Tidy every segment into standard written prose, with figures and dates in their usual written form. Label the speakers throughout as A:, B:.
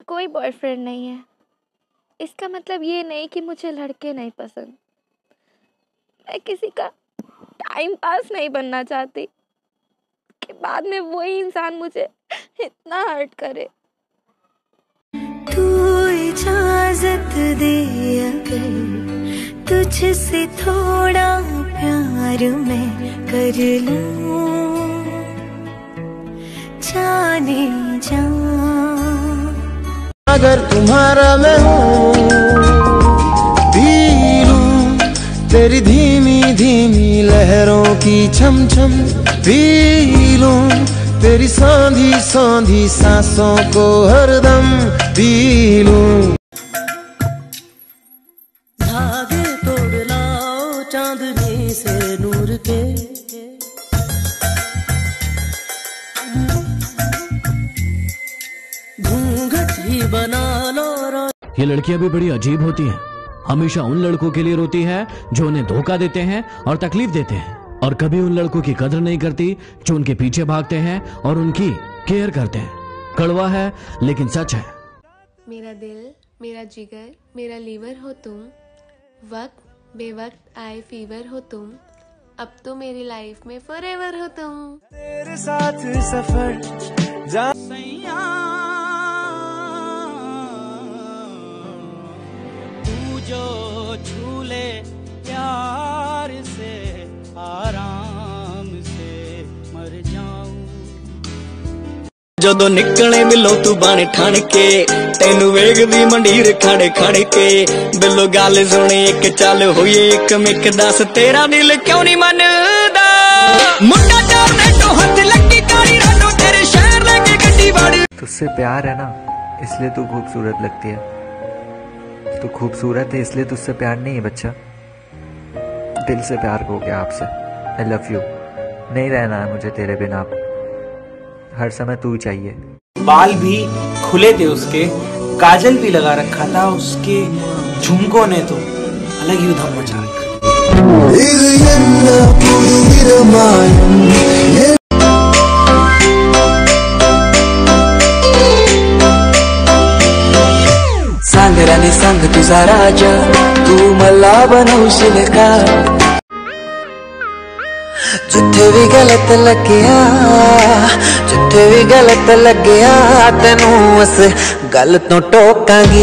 A: कोई बॉयफ्रेंड नहीं है। इसका मतलब ये नहीं कि मुझे लड़के नहीं पसंद। मैं किसी का टाइम पास नहीं बनना चाहती कि बाद में वही इंसान मुझे इतना हर्ट करे।
B: तू इजाजत दे अगर तुझसे थोड़ा प्यार मैं कर लूं, जाने जा।
C: अगर तुम्हारा मैं हूँ, पी लूं तेरी धीमी धीमी लहरों की छम छम, पी लूं तेरी सांधी सांधी सांसों को हरदम, पी लूं।
D: धागे तोड़ लाओ चांदनी से नूर के, घूंघट ही बना लो।
E: ये लड़कियां भी बड़ी अजीब होती हैं। हमेशा उन लड़कों के लिए रोती है जो उन्हें धोखा देते हैं और तकलीफ देते हैं, और कभी उन लड़कों की कदर नहीं करती जो उनके पीछे भागते हैं और उनकी केयर करते हैं। कड़वा है लेकिन सच है।
F: मेरा दिल, मेरा जिगर, मेरा लीवर हो तुम, वक्त बेवक्त आए फीवर हो तुम, अब तो मेरी लाइफ में फॉरएवर हो तुम।
C: तेरे साथ सफर जा
G: तू जो झूले प्यार से आराम से मर जाऊं।
D: ਜਦੋਂ ਨਿਕਲੇ ਮਿਲੋ ਤੂੰ ਬਣ ਠਣ ਕੇ, ਤੈਨੂੰ ਵੇਖਦੀ ਮੰਡੀਰ ਖੜ ਖੜ ਕੇ, ਬਿੱਲੋ ਗੱਲ ਸੁਣੀ ਇੱਕ ਚੱਲ ਹੋਈਏ ਇੱਕ ਮਿੱਕ, ਦੱਸ ਤੇਰਾ ਦਿਲ ਕਿਉਂ ਨਹੀਂ ਮੰਨਦਾ। ਮੁੰਡਾ ਚਾਹਨੇ ਤੋਂ ਹੱਥ ਲੱਗੀ ਕਾਲੀ ਰਾਤੋਂ ਤੇਰੇ ਸ਼ਹਿਰ ਲੈ ਕੇ ਗੱਡੀ ਵੜ।
H: तुझसे प्यार है ना इसलिए तू खूबसूरत लगती है। तू खूबसूरत है इसलिए तुझसे प्यार नहीं है बच्चा, दिल से प्यार हो गया आपसे। I love you. नहीं रहना है मुझे तेरे बिना, हर समय तू ही चाहिए।
G: बाल भी खुले थे उसके, काजल भी लगा रखा था उसके, झुमकों ने तो अलग ही उधम मचा रखा।
D: सांगराने सांग तुझा राजा, तू मला बनवशील का। जिथे भी गलत लग्या, जिथे भी गलत लग्या, तेनू उस गल तो टोकांगी।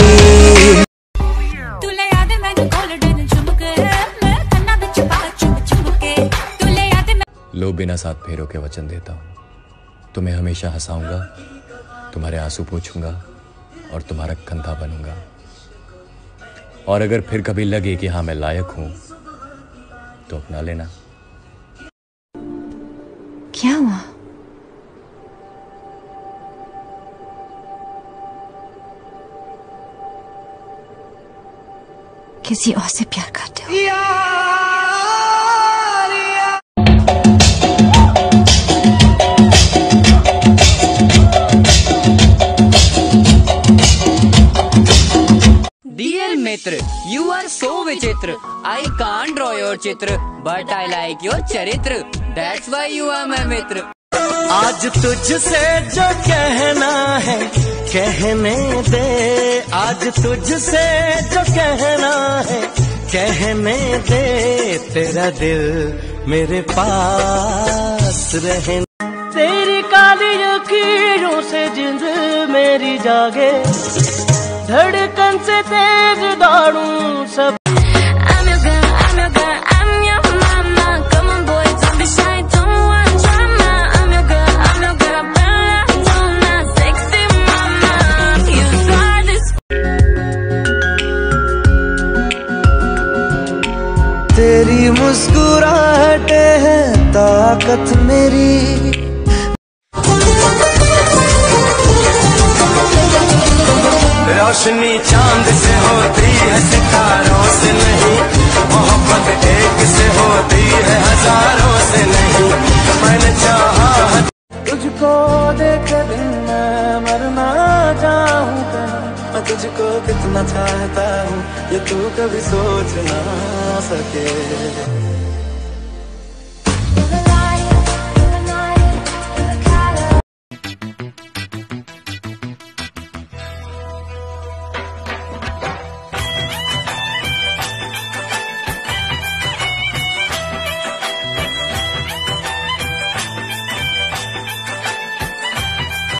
E: लो बिना साथ फेरों के वचन देता हूँ, तुम्हें हमेशा हंसाऊंगा, तुम्हारे आंसू पोंछूंगा और तुम्हारा कंधा बनूंगा। और अगर फिर कभी लगे कि हाँ मैं लायक हूं तो अपना लेना।
B: क्या हुआ? किसी और से प्यार करते हो?
D: Dear Mitra, you are so विचित्र. I can't draw your चित्र, but I like your चरित्र. That's why you are my मित्र.
C: आज तुझसे जो कहना है कहने दे, आज तुझसे जो कहना है कहने दे, तेरा दिल मेरे पास रहे।
G: तेरी काली लकीरों से जिंद मेरी जागे, धड़कन से तेज दौड़ूं सब।
B: I'm your girl, I'm your girl, I'm your mama. Come on boy, don't be shy, don't want drama. I'm your girl, Bella Donna, sexy mama. You got this.
C: तेरी मुस्कुराहटें हैं ताकत मेरी, रोशनी चांद से होती है सितारों से नहीं, मोहब्बत एक से होती है हजारों से नहीं। मैंने चाहा तुझको देख दिन मैं मरना चाहूँ कहीं, मैं तुझको कितना चाहता हूँ ये तू कभी सोच ना सके।